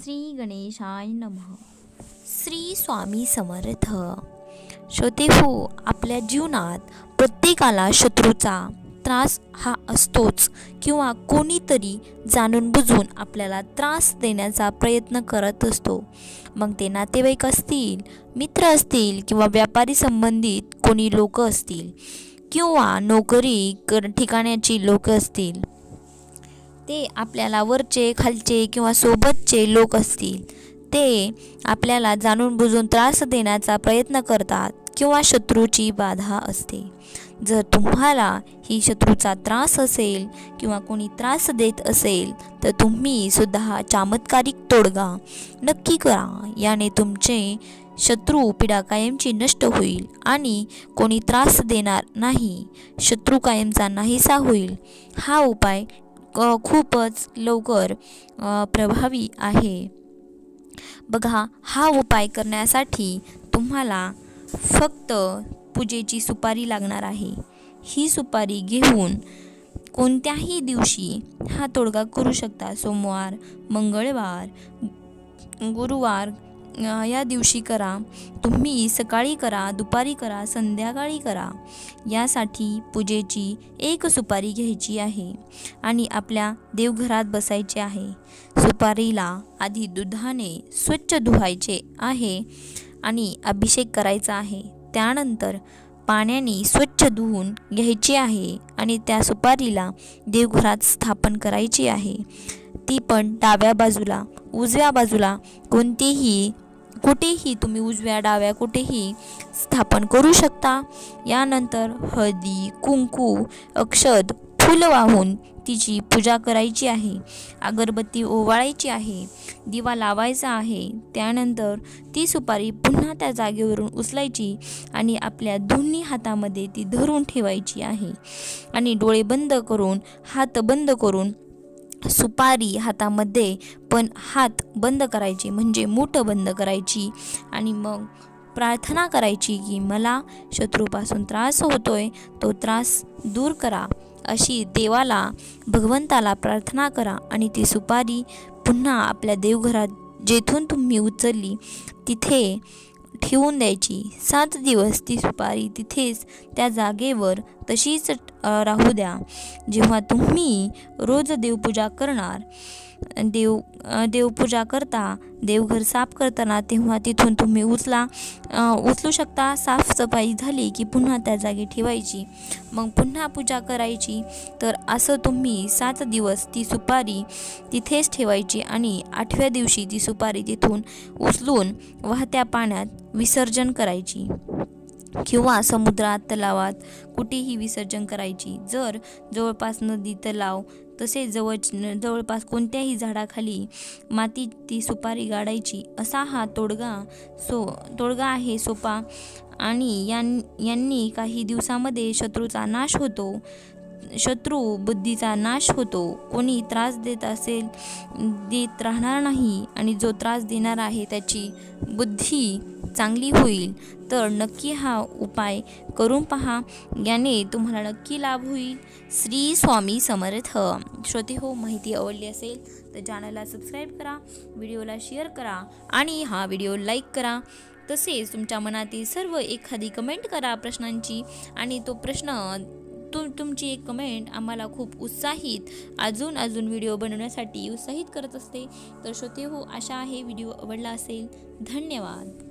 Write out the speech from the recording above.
श्री गणेशाय नमः. श्री स्वामी समर्थ. श्रोते हो, आपल्या जीवनात प्रत्येकाला शत्रूचा त्रास हा असतोच किंवा कोणीतरी जाणून बुजून आपल्याला त्रास देण्याचा प्रयत्न करत असतो. मग ते नातेवाईक असतील, मित्र असतील किंवा व्यापारी संबंधित कोणी लोक असतील किंवा नोकरी ठिकाणाची लोक असतील. ते आपल्याला वरचे, खालचे किंवा सोबतचे लोक असतील, ते आपल्याला जाणून बुजून त्रास देण्याचा प्रयत्न करतात किंवा शत्रूची बाधा असते. जर तुम्हाला ही शत्रूचा त्रास असेल किंवा कोणी त्रास देत असेल तर तुम्ही सुद्धा हा चमत्कारिक तोडगा नक्की करा. याने तुमचे शत्रू पीडा कायमची नष्ट होईल आणि कोणी त्रास देणार नाही. शत्रू कायमचा नाहीसा होईल. हा उपाय खूपच लवकर प्रभावी आहे. बघा, हा उपाय करण्यासाठी तुम्हाला फक्त पूजेची सुपारी लागणार आहे. ही सुपारी घेऊन कोणत्याही दिवशी हा तोडगा करू शकता. सोमवार, मंगळवार, गुरुवार या दिवशी करा. तुम्ही सकाळी करा, दुपारी करा, संध्याकाळी करा. यासाठी पूजेची एक सुपारी घ्यायची आहे आणि आपल्या देवघरात बसायचे आहे. सुपारीला आधी दुधाने स्वच्छ धुवायचे आहे आणि अभिषेक करायचा आहे. त्यानंतर पाण्याने स्वच्छ धुवून घ्यायची आहे आणि त्या सुपारीला देवघरात स्थापन करायची आहे. ती पण डाव्या बाजूला, उजव्या बाजूला कुठेही तुम्ही उजव्या डाव्या कुठेही स्थापन करू शकता. यानंतर हळदी, कुंकू, अक्षत, फुलं वाहून तिची पूजा करायची आहे. अगरबत्ती ओवाळायची आहे, दिवा लावायचा आहे. त्यानंतर ती सुपारी पुन्हा त्या जागेवरून उचलायची आणि आपल्या दोन्ही हातामध्ये ती धरून ठेवायची आहे आणि डोळे बंद करून, हात बंद करून सुपारी हातामध्ये पण हात बंद करायचे, म्हणजे मूठ बंद करायची आणि मग प्रार्थना करायची की मला शत्रूपासून त्रास होतोय, तो त्रास दूर करा, अशी देवाला, भगवंताला प्रार्थना करा. आणि ती सुपारी पुन्हा आपल्या देवघरात जेथून तुम्ही उचलली तिथे ठेवून द्यायची. 7 दिवस ती सुपारी तिथेच त्या जागेवर तशीच राहू द्या. जेव्हा तुम्ही रोज देवपूजा करणार, देवपूजा करता, देवघर साफ करताना, तेव्हा तिथून तुम्ही उचलू शकता. साफसफाई झाली की पुन्हा त्या जागी ठेवायची, मग पुन्हा पूजा करायची. तर असं तुम्ही 7 दिवस ती सुपारी तिथेच ठेवायची आणि 8व्या दिवशी ती सुपारी तिथून उचलून वाहत्या पाण्यात विसर्जन करायची किंवा समुद्रात, तलावात कुठेही विसर्जन करायची. जर जवळपास नदी, तलाव तसेच जवळपास कोणत्याही झाडाखाली माती ती सुपारी गाडायची. असा हा तोडगा आहे सोपा आणि यांनी काही दिवसामध्ये शत्रूचा नाश होतो. शत्रू बुद्धीचा नाश होतो. कोणी त्रास देत राहणार नाही आणि जो त्रास देणार आहे त्याची बुद्धी चांगली होईल. तर नक्की हा उपाय करून पहा, याने तुम्हाला नक्की लाभ होईल. श्री स्वामी समर्थ. श्रोते हो, माहिती आवडली असेल तर चॅनलला सबस्क्राईब करा, व्हिडिओला शेअर करा आणि हा व्हिडिओ लाईक करा. तसेच तुमच्या मनातील सर्व एखादी कमेंट करा प्रश्नांची आणि तो प्रश्न तुमची एक कमेंट आम्हाला खूप अजून व्हिडिओ बनवण्यासाठी उत्साहित करत असते. तर श्रोते हो, आशा आहे व्हिडिओ आवडला असेल. धन्यवाद.